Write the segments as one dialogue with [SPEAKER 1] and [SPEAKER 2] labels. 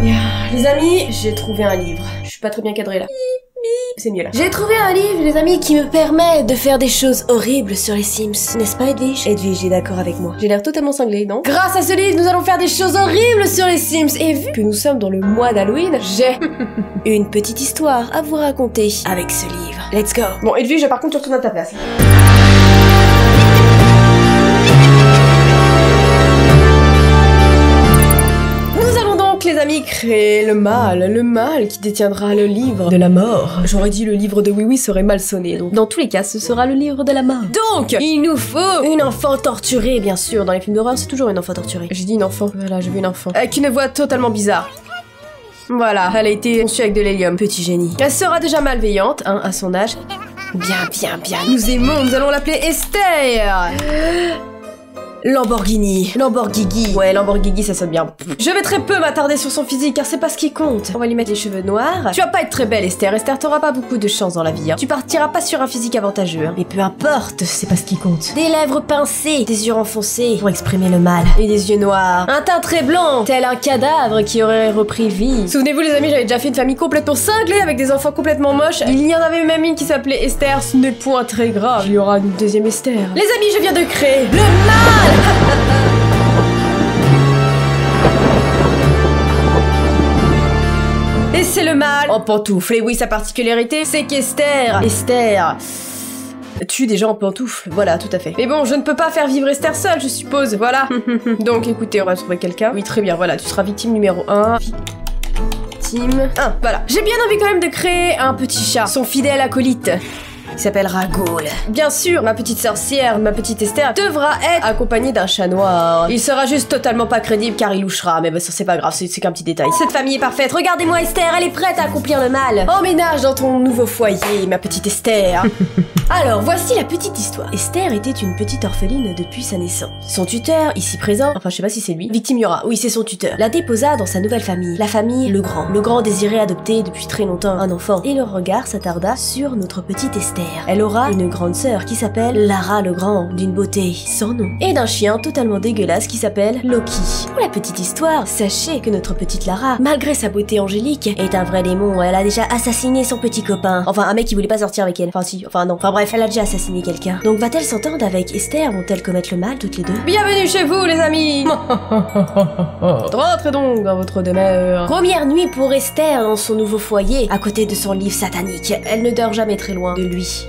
[SPEAKER 1] Bien, les amis, j'ai trouvé un livre. Je suis pas très bien cadrée là. C'est mieux là. J'ai trouvé un livre, les amis, qui me permet de faire des choses horribles sur les Sims. N'est-ce pas, Edwige? Edwige est d'accord avec moi. J'ai l'air totalement cinglée, non? Grâce à ce livre, nous allons faire des choses horribles sur les Sims. Et vu que nous sommes dans le mois d'Halloween, j'ai une petite histoire à vous raconter avec ce livre. Let's go. Bon, Edwige, par contre, tu retournes à ta place. Les amis, créer le mal qui détiendra le livre de la mort. J'aurais dit le livre de Oui Oui serait mal sonné, donc dans tous les cas, ce sera le livre de la mort. Donc, il nous faut une enfant torturée, bien sûr. Dans les films d'horreur, c'est toujours une enfant torturée. J'ai dit une enfant, voilà, j'ai vu une enfant. Avec une voix totalement bizarre. Voilà, elle a été conçue avec de l'hélium, petit génie. Elle sera déjà malveillante, hein, à son âge. Bien. Nous aimons, nous allons l'appeler Esther. Lamborghini. Ouais, Lamborghini, ça sonne bien. Je vais très peu m'attarder sur son physique, car c'est pas ce qui compte. On va lui mettre les cheveux noirs. Tu vas pas être très belle, Esther. Esther, t'auras pas beaucoup de chance dans la vie, hein. Tu partiras pas sur un physique avantageux, hein. Mais peu importe, c'est pas ce qui compte. Des lèvres pincées, des yeux renfoncés pour exprimer le mal. Et des yeux noirs. Un teint très blanc, tel un cadavre qui aurait repris vie. Souvenez-vous, les amis, j'avais déjà fait une famille complètement cinglée avec des enfants complètement moches. Il y en avait même une qui s'appelait Esther. Ce n'est point très grave. Il y aura une deuxième Esther. Les amis, je viens de créer le mal. Et c'est le mal en pantoufles. Et oui, sa particularité, c'est qu'Esther tue des gens en pantoufles. Voilà, tout à fait. Mais bon, je ne peux pas faire vivre Esther seule, je suppose. Voilà. Donc, écoutez, on va trouver quelqu'un. Oui, très bien. Voilà, tu seras victime numéro 1. Victime 1. Voilà. J'ai bien envie quand même de créer un petit chat. Son fidèle acolyte. Il s'appellera Ghoul. Bien sûr, ma petite sorcière, ma petite Esther, devra être accompagnée d'un chat noir. Il sera juste totalement pas crédible car il louchera, mais bah, ça c'est pas grave, c'est qu'un petit détail. Cette famille est parfaite, regardez-moi Esther, elle est prête à accomplir le mal. Emménage dans ton nouveau foyer, ma petite Esther. Alors, voici la petite histoire. Esther était une petite orpheline depuis sa naissance. Son tuteur, ici présent, enfin je sais pas si c'est lui, Victime Yura, oui c'est son tuteur, la déposa dans sa nouvelle famille, la famille Legrand. Legrand désirait adopter depuis très longtemps un enfant, et leur regard s'attarda sur notre petite Esther. Elle aura une grande sœur qui s'appelle Lara Legrand, d'une beauté sans nom, et d'un chien totalement dégueulasse qui s'appelle Loki. Pour la petite histoire, sachez que notre petite Lara, malgré sa beauté angélique, est un vrai démon. Elle a déjà assassiné son petit copain. Enfin, un mec qui voulait pas sortir avec elle. Enfin si, enfin non. Enfin bref, elle a déjà assassiné quelqu'un. Donc va-t-elle s'entendre avec Esther? Vont-elles commettre le mal toutes les deux? Bienvenue chez vous les amis. Rentrez donc dans votre demeure. Première nuit pour Esther dans son nouveau foyer, à côté de son livre satanique. Elle ne dort jamais très loin de lui.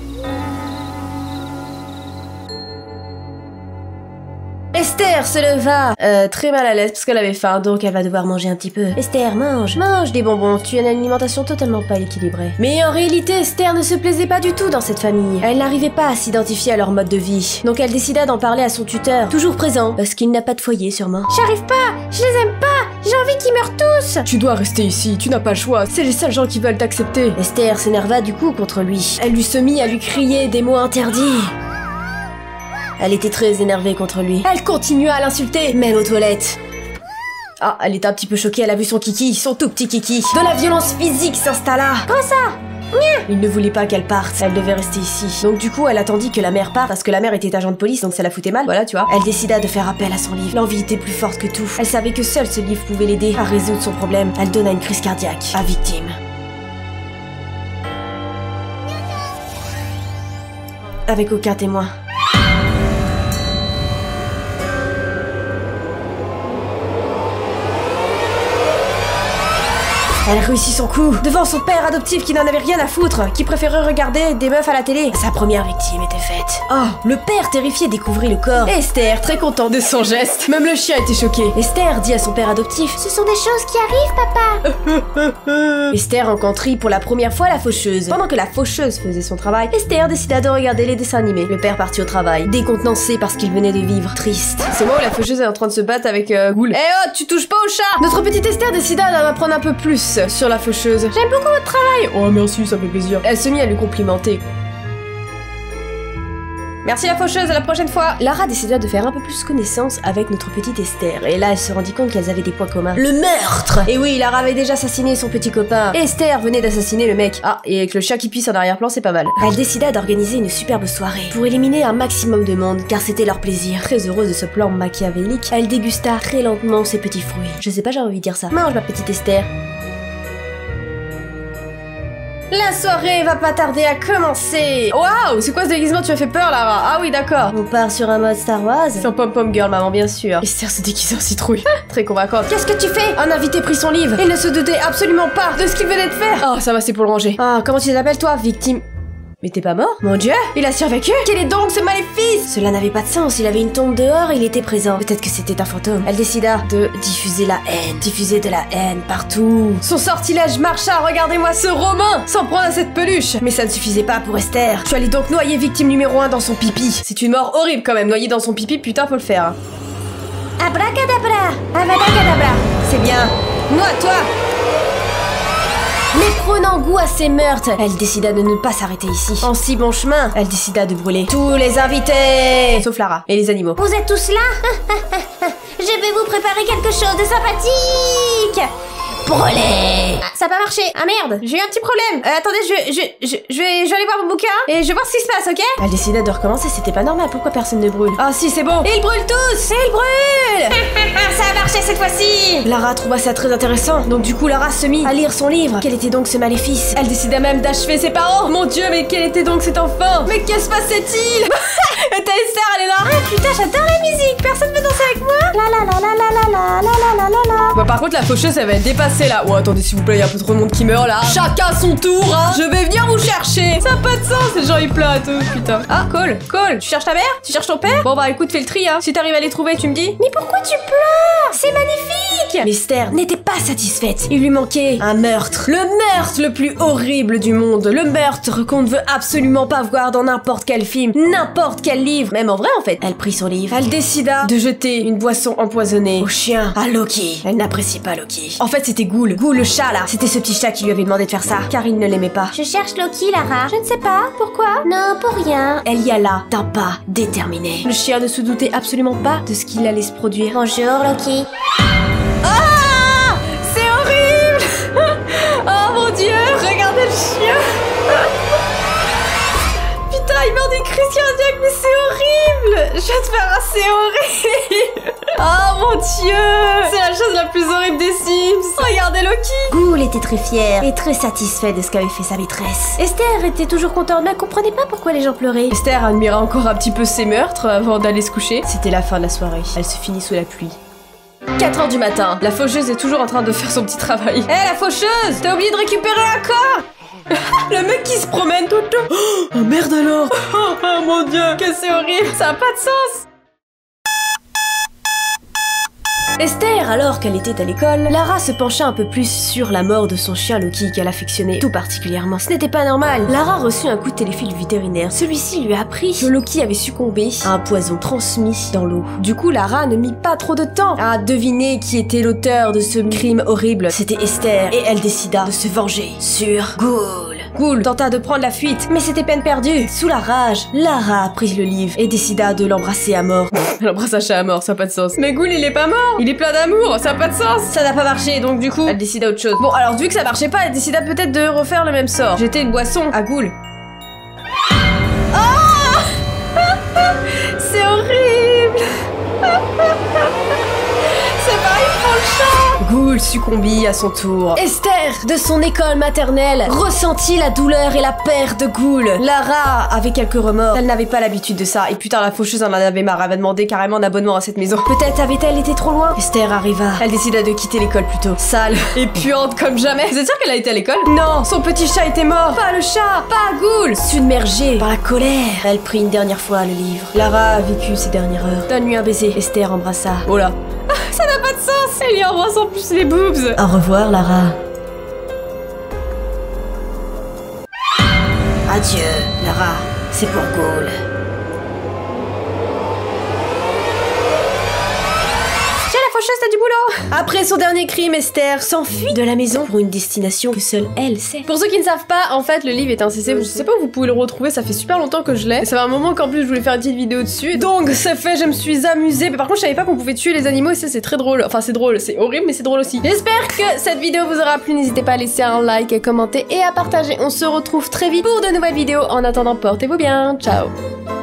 [SPEAKER 1] Esther se leva, très mal à l'aise parce qu'elle avait faim, donc elle va devoir manger un petit peu. Esther, mange des bonbons, tu as une alimentation totalement pas équilibrée. Mais en réalité, Esther ne se plaisait pas du tout dans cette famille. Elle n'arrivait pas à s'identifier à leur mode de vie. Donc elle décida d'en parler à son tuteur, toujours présent, parce qu'il n'a pas de foyer sûrement. J'arrive pas, je les aime pas, j'ai envie qu'ils meurent tous. Tu dois rester ici, tu n'as pas le choix, c'est les seuls gens qui veulent t'accepter. Esther s'énerva du coup contre lui. Elle lui se mit à lui crier des mots interdits. Elle était très énervée contre lui. Elle continua à l'insulter, même aux toilettes. Ah, elle était un petit peu choquée, elle a vu son kiki, son tout petit kiki. De la violence physique s'installa. Comment ça? Il ne voulait pas qu'elle parte, elle devait rester ici. Donc du coup, elle attendit que la mère parte, parce que la mère était agent de police, donc ça la foutait mal, voilà, tu vois. Elle décida de faire appel à son livre. L'envie était plus forte que tout. Elle savait que seul ce livre pouvait l'aider à résoudre son problème. Elle donna une crise cardiaque à Victime. Avec aucun témoin. Elle réussit son coup devant son père adoptif qui n'en avait rien à foutre, qui préférait regarder des meufs à la télé. Sa première victime était faite. Oh, le père terrifié découvrit le corps. Esther, très content de son geste. Même le chien était choqué. Esther dit à son père adoptif: ce sont des choses qui arrivent, papa. Esther rencontrit pour la première fois la faucheuse. Pendant que la faucheuse faisait son travail, Esther décida de regarder les dessins animés. Le père partit au travail, décontenancé parce qu'il venait de vivre, triste. C'est moi où la faucheuse est en train de se battre avec Ghoul. Eh oh, tu touches pas au chat. Notre petite Esther décida d'en apprendre un peu plus sur la faucheuse. J'aime beaucoup votre travail. Oh merci, ça fait plaisir. Elle se mit à lui complimenter. Merci la faucheuse, à la prochaine fois. Lara décida de faire un peu plus connaissance avec notre petite Esther. Et là, elle se rendit compte qu'elles avaient des points communs. Le meurtre! Et oui, Lara avait déjà assassiné son petit copain. Esther venait d'assassiner le mec. Ah, et avec le chat qui pisse en arrière-plan, c'est pas mal. Elle décida d'organiser une superbe soirée pour éliminer un maximum de monde, car c'était leur plaisir. Très heureuse de ce plan machiavélique, elle dégusta très lentement ses petits fruits. Je sais pas, j'ai envie de dire ça. Mange ma petite Esther. La soirée va pas tarder à commencer. Waouh, c'est quoi ce déguisement? Tu as fait peur, Lara. Ah oui, d'accord. On part sur un mode Star Wars. C'est un pom-pom girl, maman, bien sûr. Esther se déguise en citrouille. Très convaincante. Qu'est-ce que tu fais? Un invité prit son livre. Il ne se doutait absolument pas de ce qu'il venait de faire. Oh, ça va, c'est pour le ranger. Ah, comment tu t'appelles, toi, victime? Mais t'es pas mort? Mon dieu, il a survécu? Quel est donc ce maléfice? Cela n'avait pas de sens, il avait une tombe dehors et il était présent. Peut-être que c'était un fantôme. Elle décida de diffuser la haine. Diffuser de la haine partout. Son sortilège marcha, regardez-moi ce Romain s'en prendre à cette peluche. Mais ça ne suffisait pas pour Esther. Tu allais donc noyer victime numéro 1 dans son pipi. C'est une mort horrible quand même, noyer dans son pipi, putain, faut le faire. Abracadabra, abracadabra. C'est bien. Noie-toi. Mais prenant goût à ces meurtres, elle décida de ne pas s'arrêter ici. En si bon chemin, elle décida de brûler tous les invités, sauf Lara et les animaux. Vous êtes tous là? Je vais vous préparer quelque chose de sympathique. Brûler. Ah, ça a pas marché. Ah merde, j'ai eu un petit problème. Attendez, je vais aller voir mon bouquin et je vais voir ce qui se passe, ok? Elle décida de recommencer, c'était pas normal, pourquoi personne ne brûle? Ah si, c'est bon. Ils brûlent tous. Ils brûlent. Ça a marché cette fois-ci. Lara trouva ça très intéressant, donc du coup Lara se mit à lire son livre. Quel était donc ce maléfice? Elle décida même d'achever ses parents. Mon dieu, mais quel était donc cet enfant? Mais que se passait-il? Et t'as Esther, elle est là. Ah putain, j'adore la musique. Personne veut danser avec moi? La la la la la la la la la la la. Bah par contre la faucheuse elle va être dépassée là. Oh attendez s'il vous plaît, il y a un peu trop de monde qui meurt là. Chacun son tour hein. Je vais venir vous chercher. Ça a pas de sens, les gens ils pleurent tout, putain. Ah Cole, tu cherches ta mère? Tu cherches ton père? Bon bah écoute, fais le tri hein. Si t'arrives à les trouver, tu me dis. Mais pourquoi tu pleures? C'est magnifique. Mais Esther n'était pas satisfaite. Il lui manquait un meurtre. Le meurtre le plus horrible du monde. Le meurtre qu'on ne veut absolument pas voir dans n'importe quel film, n'importe quel livre. Même en vrai en fait. Elle prit son livre. Elle décida de jeter une boisson empoisonnée au chien, à Loki. Elle n'apprécie pas Loki. En fait c'était Ghoul. Ghoul le chat là. C'était ce petit chat qui lui avait demandé de faire ça. Car il ne l'aimait pas. Je cherche Loki, Lara. Je ne sais pas. Pourquoi? Non, pour rien. Elle y alla d'un pas déterminé. Le chien ne se doutait absolument pas de ce qu'il allait se produire. Bonjour Loki. Ah! C'est horrible. Oh mon dieu, regardez le chien. Putain, il meurt d'une crise cardiaque, mais c'est horrible. Je vais te faire assez horrible. Oh mon dieu, c'est la chose la plus horrible des Sims. Regardez Loki. Ghoul était très fier et très satisfait de ce qu'avait fait sa maîtresse. Esther était toujours contente, mais elle comprenait pas pourquoi les gens pleuraient. Esther admira encore un petit peu ses meurtres avant d'aller se coucher. C'était la fin de la soirée. Elle se finit sous la pluie. 4h du matin, la faucheuse est toujours en train de faire son petit travail. Hé la faucheuse, t'as oublié de récupérer un corps. Le mec qui se promène tout le temps. Oh merde alors. Oh mon dieu, que c'est horrible, ça a pas de sens. Esther, alors qu'elle était à l'école, Lara se pencha un peu plus sur la mort de son chien Loki qu'elle affectionnait tout particulièrement. Ce n'était pas normal. Lara reçut un coup de téléfil du vétérinaire. Celui-ci lui apprit que Loki avait succombé à un poison transmis dans l'eau. Du coup, Lara ne mit pas trop de temps à deviner qui était l'auteur de ce crime horrible. C'était Esther et elle décida de se venger sur Ghoul. Ghoul tenta de prendre la fuite, mais c'était peine perdue. Sous la rage, Lara prit le livre et décida de l'embrasser à mort. Elle embrasse un chat à mort, ça n'a pas de sens. Mais Ghoul, il est pas mort. Il est plein d'amour, ça n'a pas de sens. Ça n'a pas marché, donc du coup, elle décida autre chose. Bon, alors vu que ça marchait pas, elle décida peut-être de refaire le même sort. Jeter une boisson à Ghoul. Oh c'est horrible. C'est pas, il prend le chat. Ghoul succombit à son tour. Esther, de son école maternelle, ressentit la douleur et la perte de Ghoul. Lara avait quelques remords. Elle n'avait pas l'habitude de ça. Et putain, la faucheuse en avait marre. Elle va demander carrément un abonnement à cette maison. Peut-être avait-elle été trop loin. Esther arriva. Elle décida de quitter l'école plus tôt. Sale et puante comme jamais. Vous êtes sûr qu'elle a été à l'école? Non, son petit chat était mort. Pas le chat, pas Ghoul. Submergée par la colère, elle prit une dernière fois le livre. Lara a vécu ses dernières heures. Donne-lui un baiser. Esther embrassa. Oh là. Ça n'a pas de sens. Elle lui embrasse en plus les boobs. Au revoir, Lara. Adieu, Lara. C'est pour Ghoul. faucheuse, t'as du boulot. Après son dernier crime, Esther s'enfuit de la maison pour une destination que seule elle sait. Pour ceux qui ne savent pas, en fait, le livre est incessé. Je sais pas où vous pouvez le retrouver, ça fait super longtemps que je l'ai. Ça fait un moment qu'en plus je voulais faire une petite vidéo dessus. Donc c'est fait, je me suis amusée. Mais par contre, je savais pas qu'on pouvait tuer les animaux et ça c'est très drôle. Enfin c'est drôle, c'est horrible mais c'est drôle aussi. J'espère que cette vidéo vous aura plu. N'hésitez pas à laisser un like, à commenter et à partager. On se retrouve très vite pour de nouvelles vidéos. En attendant, portez-vous bien. Ciao.